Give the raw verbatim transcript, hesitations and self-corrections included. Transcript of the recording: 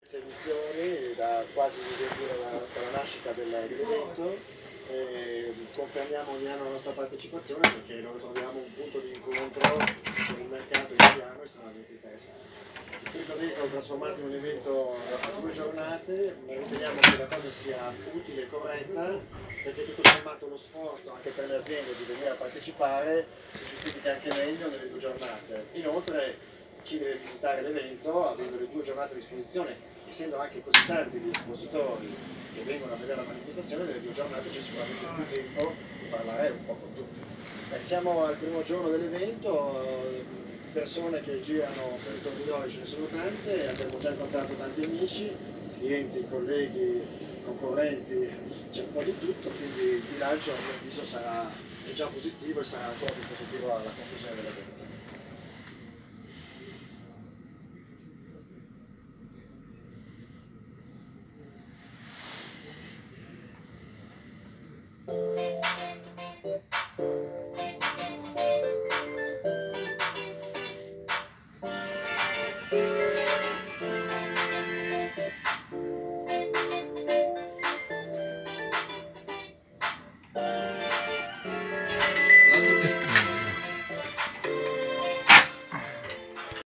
Edizioni da quasi dalla, dalla nascita dell'evento, eh, confermiamo ogni anno la nostra partecipazione perché noi troviamo un punto di incontro con il mercato italiano estremamente interessante. Il primo day è stato trasformato in un evento da due giornate, ma riteniamo che la cosa sia utile e corretta perché tutto sommato lo sforzo anche per le aziende di venire a partecipare si giustifica anche meglio nelle due giornate. Inoltre chi deve visitare l'evento, avendo le due giornate a disposizione, essendo anche così tanti gli espositori che vengono a vedere la manifestazione, nelle due giornate c'è sicuramente più tempo di parlare un po' con tutti. Eh, siamo al primo giorno dell'evento, di persone che girano per il corridoio ce ne sono tante, abbiamo già incontrato tanti amici, clienti, colleghi, concorrenti, c'è un po' di tutto, quindi il bilancio a mio avviso sarà è già positivo e sarà ancora più positivo alla conclusione dell'evento.